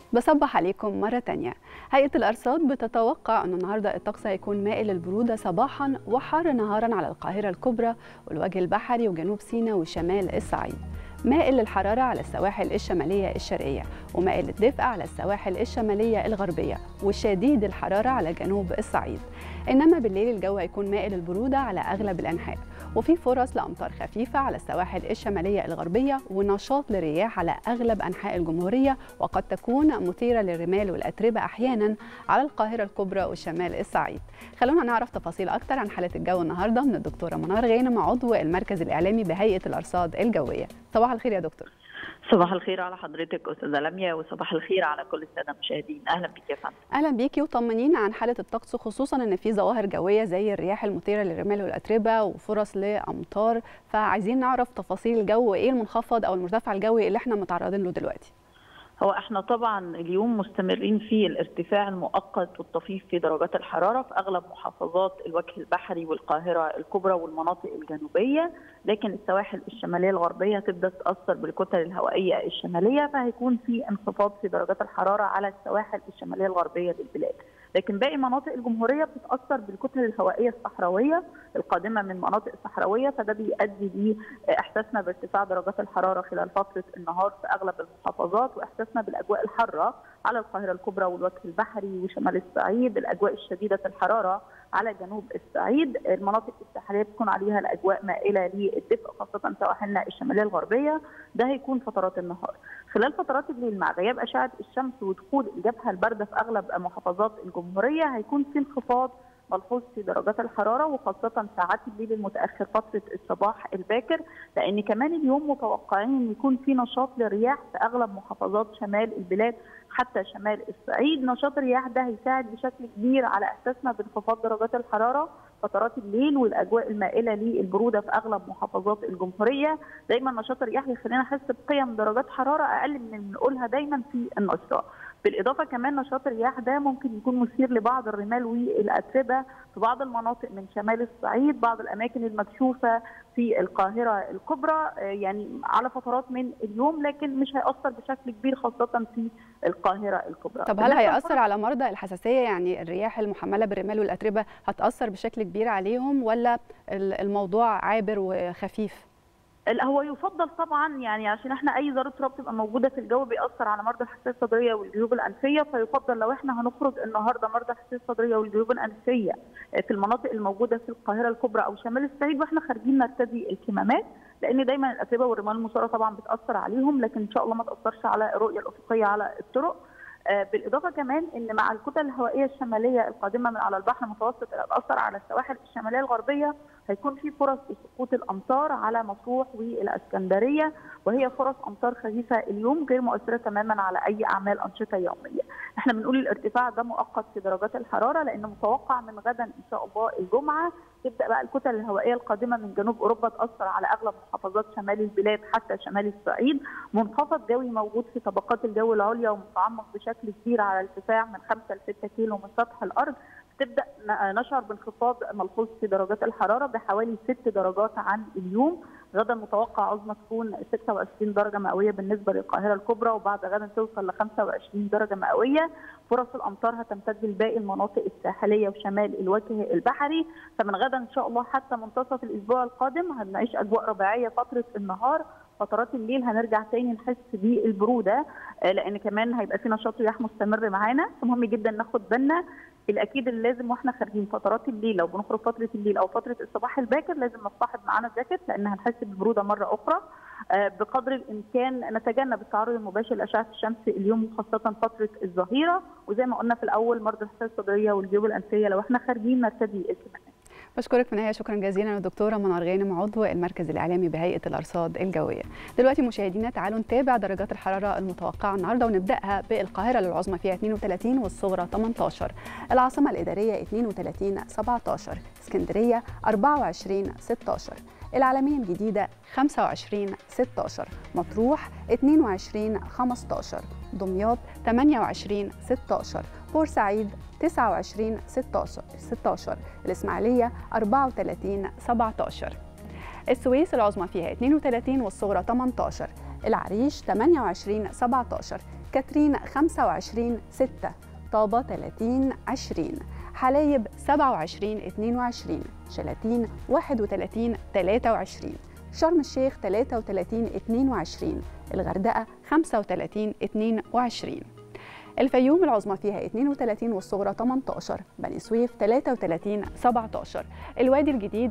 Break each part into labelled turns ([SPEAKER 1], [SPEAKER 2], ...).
[SPEAKER 1] بصبح عليكم مرة تانية. هيئة الأرصاد بتتوقع أن النهاردة الطقس هيكون مائل للبرودة صباحا وحار نهارا على القاهرة الكبرى والوجه البحري وجنوب سيناء وشمال الصعيد، مائل للحرارة على السواحل الشمالية الشرقية، ومائل للدفء على السواحل الشمالية الغربية، وشديد الحرارة على جنوب الصعيد. إنما بالليل الجو هيكون مائل للبرودة على أغلب الأنحاء، وفي فرص لأمطار خفيفة على السواحل الشمالية الغربية، ونشاط للرياح على أغلب أنحاء الجمهورية، وقد تكون مثيرة للرمال والأتربة أحيانا على القاهرة الكبرى وشمال الصعيد. خلونا نعرف تفاصيل أكتر عن حالة الجو النهاردة من الدكتورة منار غانم، عضو المركز الإعلامي بهيئة الأرصاد الجوية. صباح الخير يا دكتور.
[SPEAKER 2] صباح الخير على حضرتك أستاذة لميا، وصباح الخير على كل السادة المشاهدين. أهلا بك يا فندم.
[SPEAKER 1] أهلا بيكي، وطمنينا عن حالة الطقس، خصوصا إن في ظواهر جوية زي الرياح المثيرة للرمال والأتربة وفرص لأمطار، فعايزين نعرف تفاصيل الجو، إيه المنخفض أو المرتفع الجوي اللي احنا متعرضين له دلوقتي؟
[SPEAKER 2] هو احنا طبعا اليوم مستمرين في الارتفاع المؤقت والطفيف في درجات الحراره في اغلب محافظات الوجه البحري والقاهره الكبرى والمناطق الجنوبيه، لكن السواحل الشماليه الغربيه تبدا تتاثر بالكتل الهوائيه الشماليه، فهيكون في انخفاض في درجات الحراره على السواحل الشماليه الغربيه للبلاد. لكن باقي مناطق الجمهوريه بتتاثر بالكتل الهوائيه الصحراويه القادمه من مناطق صحراويه، فده بيؤدي لاحساسنا بارتفاع درجات الحراره خلال فتره النهار في اغلب المحافظات، واحساسنا بالاجواء الحاره على القاهره الكبرى والوجه البحري وشمال الصعيد، الاجواء الشديده الحراره على جنوب الصعيد. المناطق الساحليه بتكون عليها الاجواء مائله للدفء، خاصه سواحلنا الشماليه الغربيه، ده هيكون فترات النهار. خلال فترات الليل مع غياب اشعه الشمس ودخول الجبهه البارده في اغلب محافظات الجمهوريه هيكون في انخفاض ملحوظ في درجات الحراره، وخاصه ساعات الليل المتاخر فتره الصباح الباكر، لان كمان اليوم متوقعين ان يكون في نشاط للرياح في اغلب محافظات شمال البلاد حتى شمال الصعيد. نشاط الرياح ده هيساعد بشكل كبير على احساسنا بانخفاض درجات الحراره فترات الليل والاجواء المائله للبروده في اغلب محافظات الجمهوريه. دايما نشاط الرياح بيخلينا نحس بقيم درجات حراره اقل من اللي بنقولها دايما في النشره. بالاضافه كمان نشاط الرياح ده ممكن يكون مثير لبعض الرمال والاتربه في بعض المناطق من شمال الصعيد، بعض الاماكن المكشوفه في القاهره الكبرى، يعني على فترات من اليوم، لكن مش هيأثر بشكل كبير خاصه في القاهره الكبرى.
[SPEAKER 1] طب هل هيأثر على مرضى الحساسيه؟ يعني الرياح المحمله بالرمال والاتربه هتأثر بشكل كبير عليهم، ولا الموضوع عابر وخفيف؟
[SPEAKER 2] هو يفضل طبعا، يعني عشان احنا اي ذره تراب تبقى موجوده في الجو بيأثر على مرضى الحساسيه الصدريه والجيوب الانفيه، فيفضل لو احنا هنخرج النهارده مرضى الحساسيه الصدريه والجيوب الانفيه في المناطق الموجوده في القاهره الكبرى او شمال الصعيد واحنا خارجين نرتدي الكمامات، لان دايما الاتربه والرمال المثاره طبعا بتأثر عليهم، لكن ان شاء الله ما تأثرش على الرؤيه الافقيه على الطرق. بالاضافه كمان ان مع الكتل الهوائيه الشماليه القادمه من على البحر المتوسط اللي هتاثر على السواحل الشماليه الغربيه، هيكون في فرص لسقوط الامطار على مطروح والاسكندريه، وهي فرص امطار خفيفه اليوم غير مؤثره تماما على اي اعمال انشطه يوميه. احنا بنقول الارتفاع ده مؤقت في درجات الحراره، لانه متوقع من غدا ان شاء الله الجمعه تبدا بقى الكتل الهوائيه القادمه من جنوب اوروبا تاثر على اغلب محافظات شمال البلاد حتى شمال الصعيد. منخفض جوي موجود في طبقات الجو العليا ومتعمق بشكل كبير على ارتفاع من 5 ل 6 كيلو من سطح الارض، تبدا نشعر بانخفاض ملحوظ في درجات الحراره بحوالي 6 درجات عن اليوم. غدا متوقع عظمى تكون 26 درجه مئويه بالنسبه للقاهره الكبرى، وبعد غدا توصل ل 25 درجه مئويه. فرص الامطار هتمتد لباقي المناطق الساحليه وشمال الوجه البحري، فمن غدا ان شاء الله حتى منتصف الاسبوع القادم هنعيش اجواء ربيعيه فتره النهار. فترات الليل هنرجع تاني نحس بالبروده، لان كمان هيبقى في نشاط رياح مستمر معانا، فمهم جدا ناخد بالنا. الاكيد اللي لازم واحنا خارجين فترات الليل، لو بنخرج فتره الليل او فتره الصباح الباكر، لازم نصطحب معانا جاكيت لان هنحس بالبروده مره اخرى. بقدر الامكان نتجنب التعرض المباشر لاشعه الشمس اليوم خاصه فتره الظهيره، وزي ما قلنا في الاول مرضى الحساسيه الصدريه والجيوب الانفيه لو احنا خارجين نرتدي الكمامات.
[SPEAKER 1] بشكرك في النهايه شكرا جزيلا الدكتوره منار غانم، عضو المركز الاعلامي بهيئه الارصاد الجويه. دلوقتي مشاهدينا تعالوا نتابع درجات الحراره المتوقعه النهارده، ونبداها بالقاهره العظمى فيها 32 والصغرى 18، العاصمه الاداريه 32 17، اسكندريه 24 16، العلمين الجديده 25 16، مطروح 22 15، دمياط 28 16، بورسعيد 29 16، الإسماعيلية 34 17، السويس العظمى فيها 32 والصغرى 18، العريش 28 17، كاترين 25 6، طابة 30 20، حلايب 27 22، شلاتين 31 23، شرم الشيخ 33 22، الغردقة 35 22، الفيوم العظمى فيها 32 والصغرى 18، بني سويف 33 17، الوادي الجديد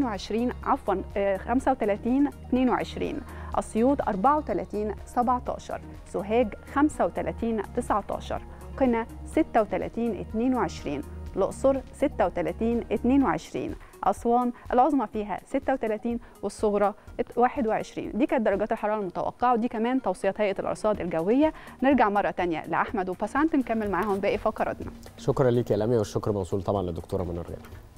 [SPEAKER 1] 35 22، أسيوط 34 17، سوهاج 35 19، قنا 36 22، الأقصر 36 22، أسوان العظمى فيها 36 والصغرى 21. دي كانت درجات الحرارة المتوقعة، ودي كمان توصيات هيئة الأرصاد الجوية. نرجع مرة تانية لأحمد وبسنت نكمل معاهم باقي فقراتنا.
[SPEAKER 3] شكرا ليك يا لميا، والشكر موصول طبعا للدكتورة منى الرياض.